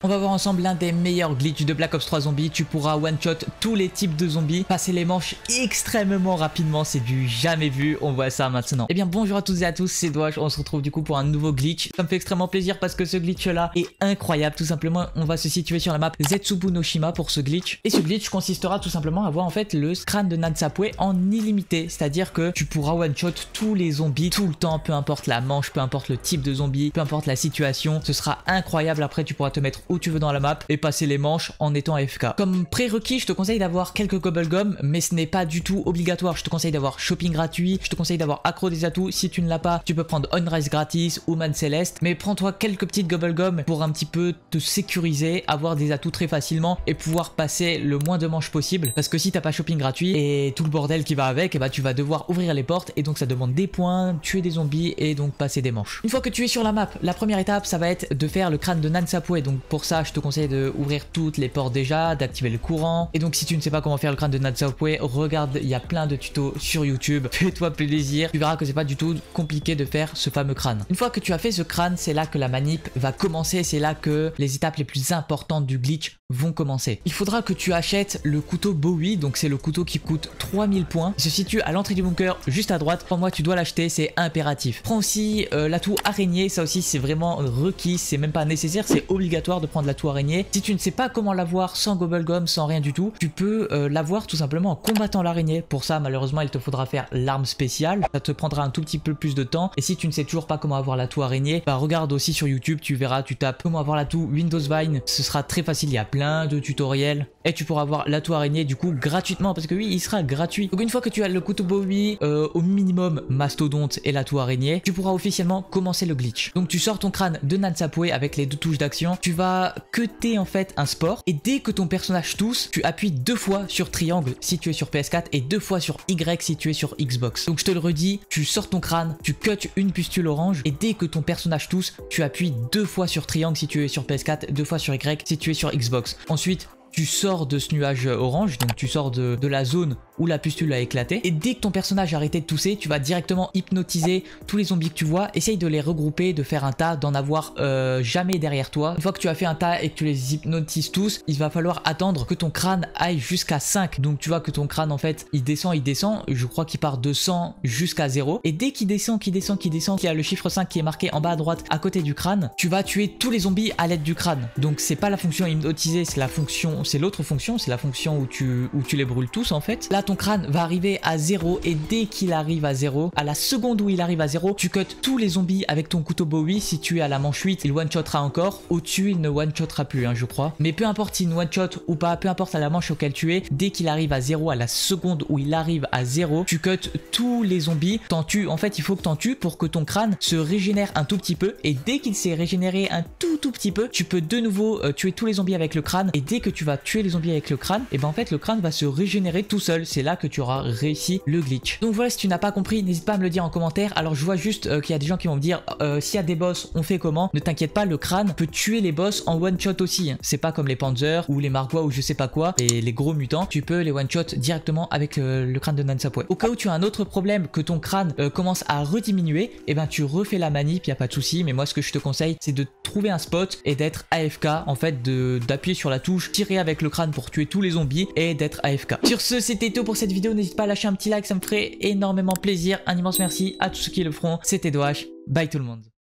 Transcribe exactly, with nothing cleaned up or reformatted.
On va voir ensemble l'un des meilleurs glitches de Black Ops trois Zombies. Tu pourras one-shot tous les types de zombies, passer les manches extrêmement rapidement, c'est du jamais vu. On voit ça maintenant. Eh bien bonjour à toutes et à tous, c'est Dwash. On se retrouve du coup pour un nouveau glitch. Ça me fait extrêmement plaisir parce que ce glitch là est incroyable. Tout simplement, on va se situer sur la map Zetsubu no Shima pour ce glitch. Et ce glitch consistera tout simplement à avoir en fait le crâne de Nansapwe en illimité. C'est-à-dire que tu pourras one-shot tous les zombies tout le temps, peu importe la manche, peu importe le type de zombie, peu importe la situation. Ce sera incroyable. Après tu pourras te mettre où tu veux dans la map et passer les manches en étant A F K. Comme prérequis, je te conseille d'avoir quelques Gobblegum, mais ce n'est pas du tout obligatoire. Je te conseille d'avoir shopping gratuit, je te conseille d'avoir accro des atouts. Si tu ne l'as pas, tu peux prendre Onrise gratis ou Man Céleste, mais prends-toi quelques petites Gobblegum pour un petit peu te sécuriser, avoir des atouts très facilement et pouvoir passer le moins de manches possible. Parce que si t'as pas shopping gratuit et tout le bordel qui va avec, et bah tu vas devoir ouvrir les portes et donc ça demande des points, tuer des zombies et donc passer des manches. Une fois que tu es sur la map, la première étape ça va être de faire le crâne de Nansapwe. Donc pour ça je te conseille de ouvrir toutes les portes déjà, d'activer le courant. Et donc si tu ne sais pas comment faire le crâne de Nansapwe, regarde, il y a plein de tutos sur YouTube. Fais-toi plaisir, tu verras que c'est pas du tout compliqué de faire ce fameux crâne. Une fois que tu as fait ce crâne, c'est là que la manip va commencer, c'est là que les étapes les plus importantes du glitch vont commencer. Il faudra que tu achètes le couteau Bowie, donc c'est le couteau qui coûte trois mille points. Il se situe à l'entrée du bunker, juste à droite. Pour moi, tu dois l'acheter, c'est impératif. Prends aussi euh, l'atout araignée, ça aussi c'est vraiment requis, c'est même pas nécessaire, c'est obligatoire de prendre l'atout araignée. Si tu ne sais pas comment l'avoir sans Gobblegum, sans rien du tout, tu peux euh, l'avoir tout simplement en combattant l'araignée. Pour ça, malheureusement, il te faudra faire l'arme spéciale. Ça te prendra un tout petit peu plus de temps. Et si tu ne sais toujours pas comment avoir l'atout araignée, bah regarde aussi sur YouTube, tu verras, tu tapes comment avoir l'atout Windows Vine, ce sera très facile, il y a plein de tutoriels et tu pourras avoir l'atout araignée du coup gratuitement parce que oui, il sera gratuit. Donc une fois que tu as le couteau Bowie, euh, au minimum mastodonte et l'atout araignée, tu pourras officiellement commencer le glitch. Donc tu sors ton crâne de Nansapwe avec les deux touches d'action, tu vas cutter en fait un sport et dès que ton personnage tousse, tu appuies deux fois sur triangle si tu es sur P S quatre et deux fois sur Y si tu es sur Xbox. Donc je te le redis, tu sors ton crâne, tu cuts une pustule orange et dès que ton personnage tousse, tu appuies deux fois sur triangle si tu es sur P S quatre, deux fois sur Y si tu es sur Xbox. Ensuite, tu sors de ce nuage orange, donc tu sors de, de la zone où la pustule a éclaté. Et dès que ton personnage a arrêté de tousser, tu vas directement hypnotiser tous les zombies que tu vois. Essaye de les regrouper, de faire un tas, d'en avoir euh, jamais derrière toi. Une fois que tu as fait un tas et que tu les hypnotises tous, il va falloir attendre que ton crâne aille jusqu'à cinq. Donc tu vois que ton crâne en fait, il descend, il descend. Je crois qu'il part de cent jusqu'à zéro. Et dès qu'il descend, qu'il descend, qu'il descend, qu'il y a le chiffre cinq qui est marqué en bas à droite à côté du crâne, tu vas tuer tous les zombies à l'aide du crâne. Donc c'est pas la fonction hypnotiser, c'est la fonction, c'est l'autre fonction, c'est la fonction où tu, où tu les brûles tous en fait. Là ton crâne va arriver à zéro et dès qu'il arrive à zéro, à la seconde où il arrive à zéro, tu cuts tous les zombies avec ton couteau Bowie. Si tu es à la manche huit, il one-shotera encore. Au-dessus, il ne one-shotera plus, hein, je crois. Mais peu importe s'il one-shot ou pas, peu importe à la manche auquel tu es, dès qu'il arrive à zéro, à la seconde où il arrive à zéro, tu cuts tous les zombies. T'en tues, en fait, il faut que t'en tues pour que ton crâne se régénère un tout petit peu. Et dès qu'il s'est régénéré un tout tout petit peu, tu peux de nouveau euh, tuer tous les zombies avec le crâne. Et dès que tu vas tuer les zombies avec le crâne, et ben en fait le crâne va se régénérer tout seul. C'est là que tu auras réussi le glitch. Donc voilà, si tu n'as pas compris, n'hésite pas à me le dire en commentaire. Alors je vois juste euh, qu'il y a des gens qui vont me dire euh, s'il y a des boss, on fait comment? Ne t'inquiète pas, le crâne peut tuer les boss en one shot aussi. C'est pas comme les Panzers ou les Margwa ou je sais pas quoi, et les gros mutants, tu peux les one shot directement avec euh, le crâne de Nansapwe. Au cas où tu as un autre problème, que ton crâne euh, commence à rediminuer, et ben tu refais la manip, y a pas de souci. Mais moi ce que je te conseille, c'est de trouver un spot et d'être A F K, en fait d'appuyer sur la touche, tirer avec le crâne pour tuer tous les zombies et d'être A F K. Sur ce, c'était tout pour cette vidéo. N'hésite pas à lâcher un petit like, ça me ferait énormément plaisir. Un immense merci à tous ceux qui le feront. C'était Dwash. Bye tout le monde.